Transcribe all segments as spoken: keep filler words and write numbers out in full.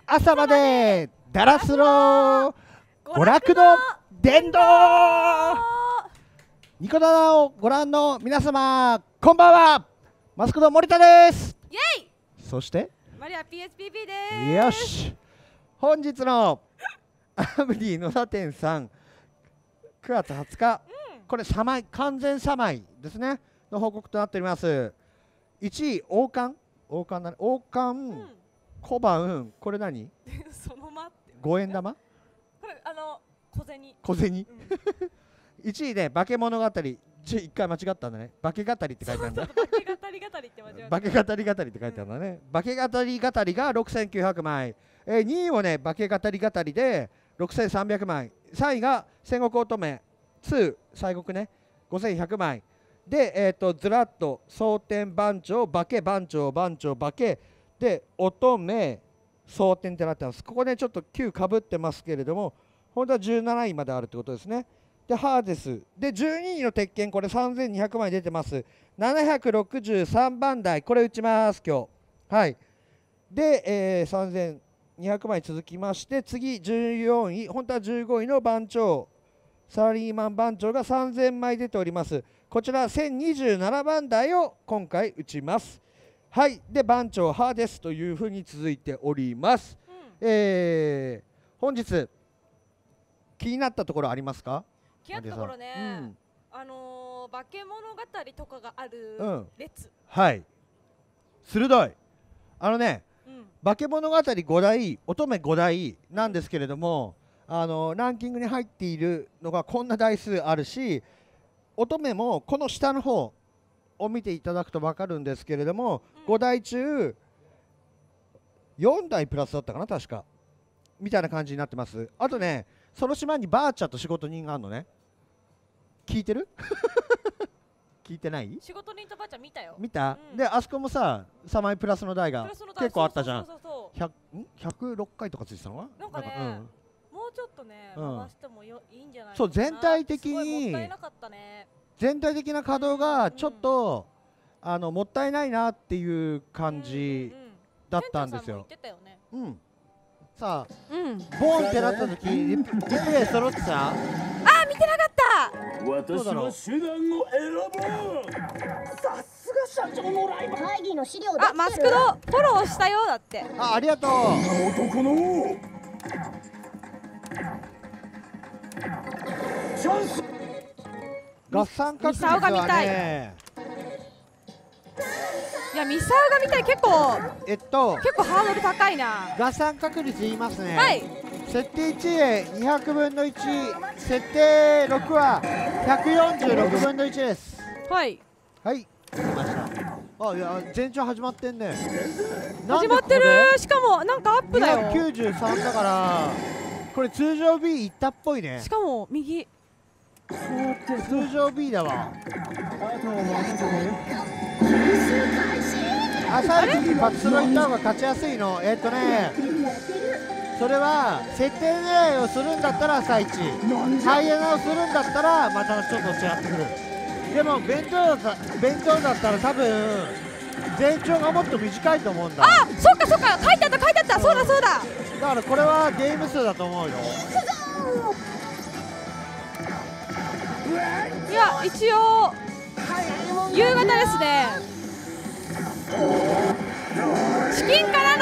朝までダラスロー娯楽の殿堂。ニコダをご覧の皆様、こんばんは。マスクの森田です。 イエイ。 そしてマリア ピーエスピーピー です。 よし、本日のアムディ野田店さんくがつはつか、うん、これサマイ完全サマイですねの報告となっております。いちい王冠王冠だね王冠、うん、小判、これ何そのまってごえん玉、 これあの小銭小銭、うん、いちいで化け物語、ちいっかい間違ったんだね。化け語りって書いてあるんだ。 化け語り語りって間違えた。 化け語り語りって書いてあるんだね。化け語り語りがろくせんきゅうひゃくまい、えー、にいもね化け語り語りでろくせんさんびゃくまい、さんいが戦国乙女に、西国ねごせんひゃくまいで、えー、とずらっと蒼天番長、化け番長、番長、化けで乙女、蒼天ってなってます。ここねちょっときゅうかぶってますけれども、本当はじゅうなないまであるってことですね。でハーデスでじゅうにいの鉄拳、これさんぜんにひゃくまい出てます。ななひゃくろくじゅうさんばんだい、これ打ちます今日。はいで、えー、さんぜんにひゃくまい続きまして、次じゅうよんい、本当はじゅうごいの番長、サラリーマン番長がさんぜんまい出ております。こちらせんにじゅうななばんだいを今回打ちます。はいで番長ハーデスというふうに続いております。うん、えー、本日気になったところありますか？ 気になったところね、うん、あのー、化け物語とかがある列、うん、 はい鋭い。あのね、うん、化け物語ごだい、乙女ごだいなんですけれども、うん、あのー、ランキングに入っているのがこんな台数あるし、乙女もこの下の方を見ていただくと分かるんですけれども、うん、ごだいちゅうよんだいプラスだったかな確かみたいな感じになってます。あとね、その島にバーチャと仕事人があるのね。聞いてる聞いてない？ 仕事人とバーチャ見たよ。 見た、うん、であそこもさサマイプラスの台が結構あったじゃん。ひゃくろっかいとかついてたのはなんかね、なんか、うん、もうちょっとね回してもよ、うん、いいんじゃないかな。 そう全体的にもったいなかったね。全体的な稼働がちょっと、うん、あのもったいないなっていう感じだったんですよ。うん。さあ、うん、ボーンってなった時リプレイ揃ってた？ あー見てなかった。 私は手段を選ぶ。さすが社長のライバル。 会議の資料あマスクドフォローしたよだって。 あありがとう。 男のチャンス。 合算確率はね。 いやミサオが見たい。結構えっと結構ハードル高いな。 合算確率言いますね。 はい。 設定いちでにひゃくぶんのいち、設定ろくはひゃくよんじゅうろくぶんのいちです。 はいはい来ました。あいや前兆始まってんね。 始まってる。しかもなんかアップだよ。 にひゃくきゅうじゅうさんだからこれ通常 ビー いったっぽいね。 しかも右通常 ビー だわ。朝一にパツロ行った方が勝ちやすいの。えっとねそれは設定狙いをするんだったら朝一、ハイエナをするんだったらまたちょっと違ってくる。でも弁当だ弁当だったら多分全長がもっと短いと思うんだ。 あそっかそっか書いてあった書いてあった、うん、そうだそうだ。 だからこれはゲーム数だと思うよ。 いや一応夕方ですね。チキンからの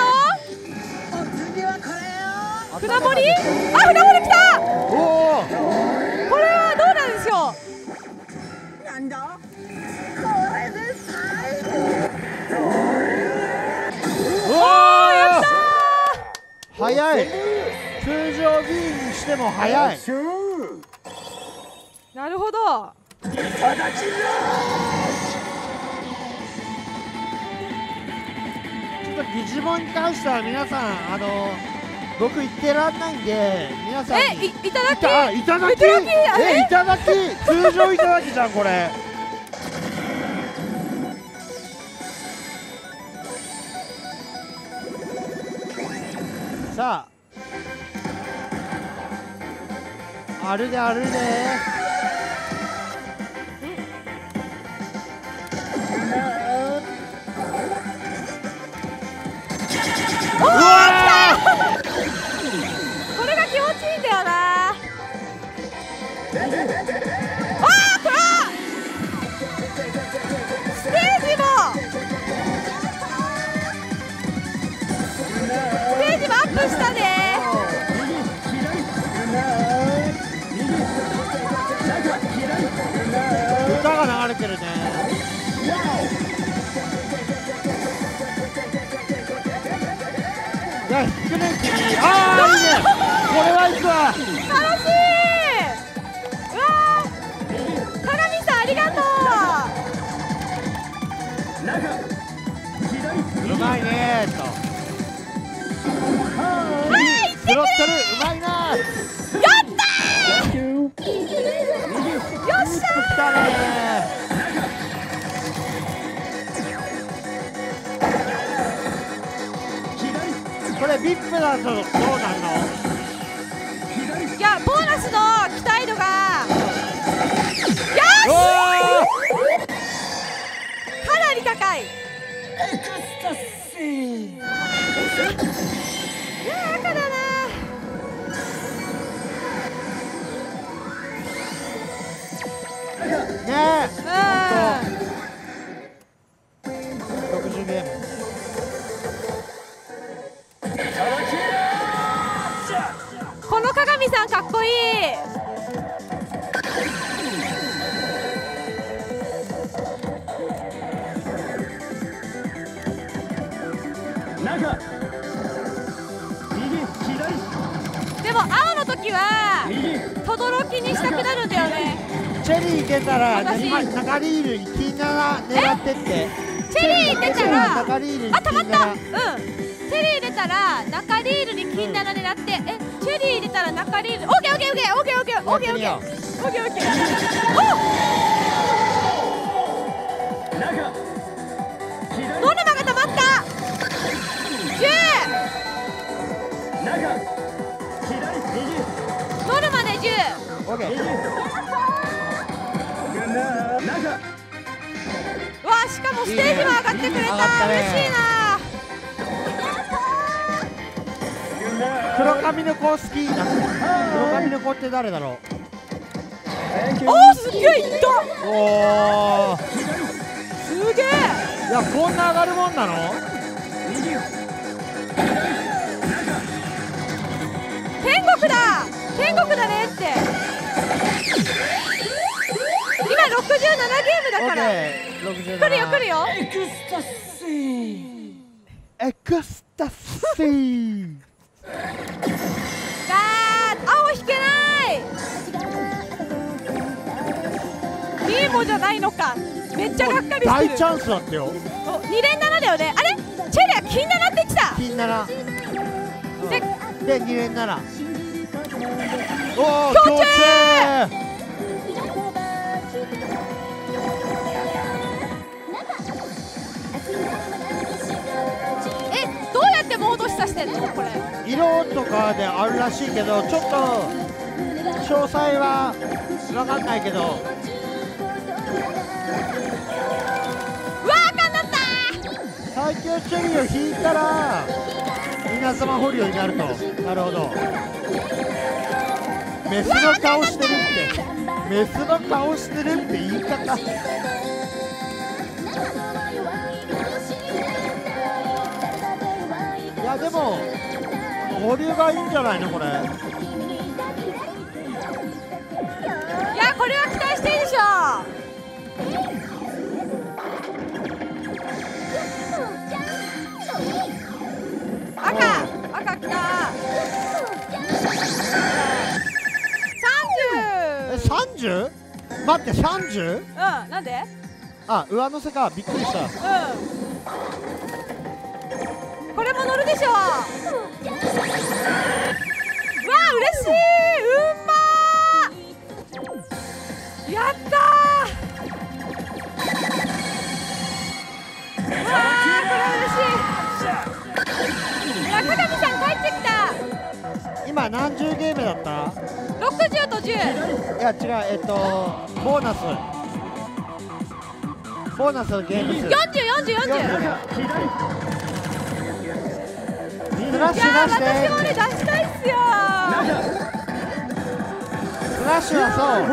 船盛り。あ船盛り来た。 おおこれはどうなんですよ。 なんだおおやったー。早い。通常 ビー にしても早い。 なるほど。 デジモンに関しては皆さんあの僕言ってらんないんで皆さんにえいいただきいただきえいただき通常いただきじゃんこれ。さああるであるでうわや、引くね、君。ああ、いいね。これはいくわ。 楽しい。うわー、鏡さんありがとうまいねーと。 う。はい、 スロットルうまいなー。 やったー。よっしゃ来たねー。これビップだとどうなんの？ いや、ボーナスの期待度がよおしかなり高い。 エクスタシー。 いやー、赤だな。 ねえ、 うん、 ろくじゅうゲーム。 この鏡さんかっこいい。でも青の時は轟にしたくなるんだよね。 チェリー出たら私中リールに金なな狙ってって。 チェリー出たら中リールにあ、たまった。 金なな。 うん、チェリー出たら中リールに金なな狙って、え、チェリー出たら中リール、オッケーオッケーオッケーオッケーオッケーオッケーオッケーオッケーオッケーオッケー。お、ノルマがたまった。じゅう。ノルマでじゅう。 オッケー。 わあ、しかもステージも上がってくれた。 いいね上がったね嬉しいな。 黒髪の子好きな。黒髪の子って誰だろう。 おお、すげえいった。 おお。 すげえ。 いや、こんな上がるもんなの？ 天国だ。天国だねって。今ろくじゅうななゲームだから。 ろくじゅうなな。 来るよ来るよ。 エクスタシー。 エクスタシー。 あー、青引けない。ニーモじゃないのか。めっちゃがっかりしてる。 大チャンスだったよ。 お、に連ななだよね。あれ、チェリは金ななって言ってた。 金なな。 で、 でに連なな。おお、 強強制。 制。 え、どうやってモード下してんのこれ。 色とかであるらしいけど、ちょっと詳細は分かんないけど。 うわー、あかんなったー。 最強チェリーを引いたら稲妻捕虜になると。なるほど。メスの顔してるってメスの顔してるって言い方。いやでも保留がいいんじゃないのこれ。 いや、これは期待していいでしょ。赤、赤きた。 え、さんじゅう？待って、さんじゅう？ うん、なんで？ あ、上乗せか、びっくりした。 うん。これも乗るでしょ。うわー、嬉しい。うんまー。やったー。うわー、これ嬉しい。いや、鏡さん帰ってきた。 今何十ゲームだった？ ろくじゅうとじゅう。 いや違う、えっとボーナスボーナスのゲーム数。 よんじゅう、よんじゅう、よんじゅう。 スラッシュ出して。 いやー、私もね、出したいっすよスラッシュは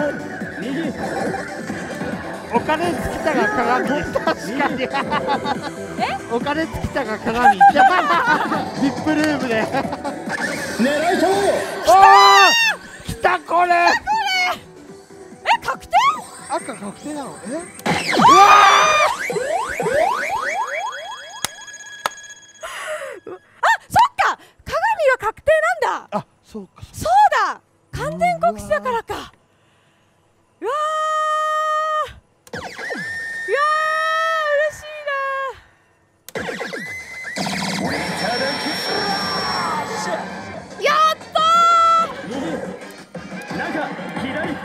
そう。お金尽きたが鏡です。確かに。 え？ お金尽きたが鏡。ビップルームで。 狙いと。 おお。来たこれ。 これ。え、確定？ 赤確定なの？え？うわあ、そっか。 そうかそうだ完全告知だからか。うわーうわー嬉しいな。やった右中左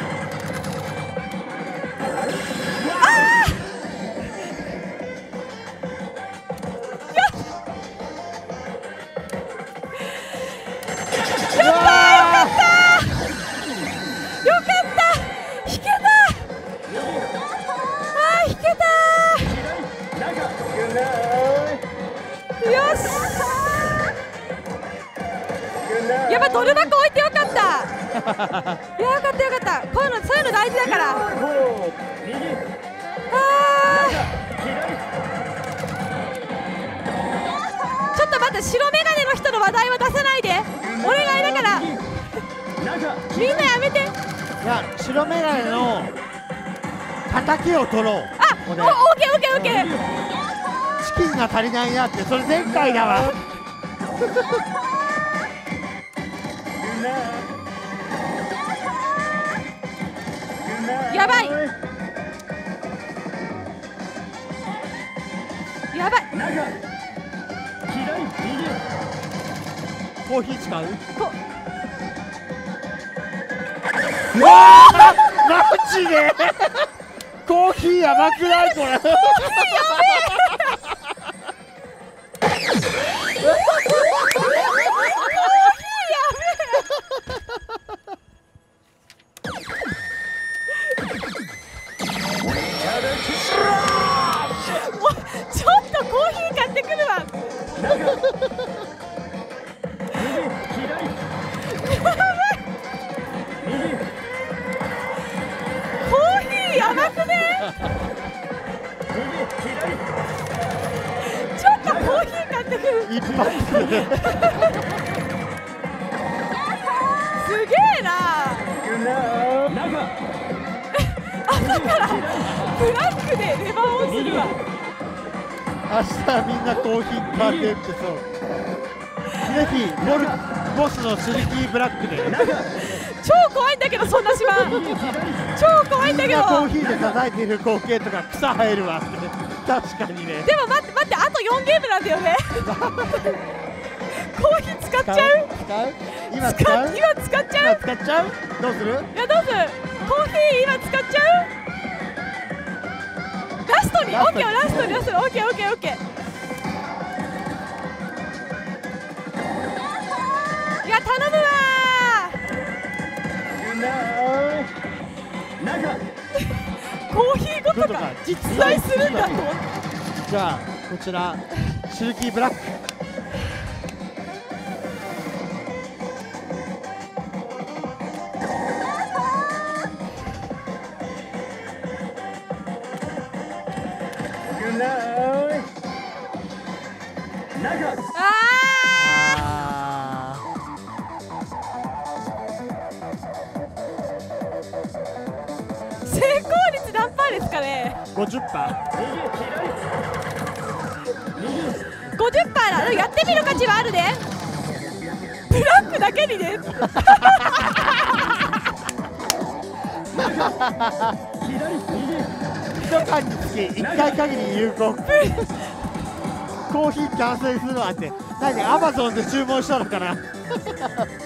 やっぱドル箱置いてよかった。いやよかったよかった。こういうのそういうの大事だから。あちょっと待って、白メガネの人の話題は出さないで。お願いだからみんなやめて。 いや白メガネの敵を取ろう。 あオッケーオッケーオッケー。 チキンが足りないなって、それ前回だわ。 やばいやばい。 コーヒー使う？ こうわーマジでコーヒーやばくないこれ。コーヒーやべちょっとコーヒー買ってくるわ。コーヒーやばくね。ちょっとコーヒー買ってくる。 一発すげえな。朝からブラックでレバーオンするわ。 明日みんなコーヒー買ってってそう。ぜひボルボスのシルキーブラックで。 超怖いんだけどそんな島。超怖いんだけど。 コーヒーで叩いている光景とか草生えるわって。確かにね。 でも待って待って、あとよんゲームなんだよね。コーヒー使っちゃう？ 使う？今使使う？ 今使っちゃう？ 今使っちゃう？どうする？ いやどうする？コーヒー今使っちゃう？ラストにオッケーラストにラストにオッケーオッケーオッケー。いや頼むわコーヒーごとか実在するんだと。 じゃあこちらシルキーブラック。 ああー成功率何パーですかね。 ごじゅっパー。 ごじゅっパーだ。やってみる価値はあるね。ブラックだけにね。 一缶につきいっかい限り有効。コーヒーキャンセルするのはって何アマゾンで注文したのかな。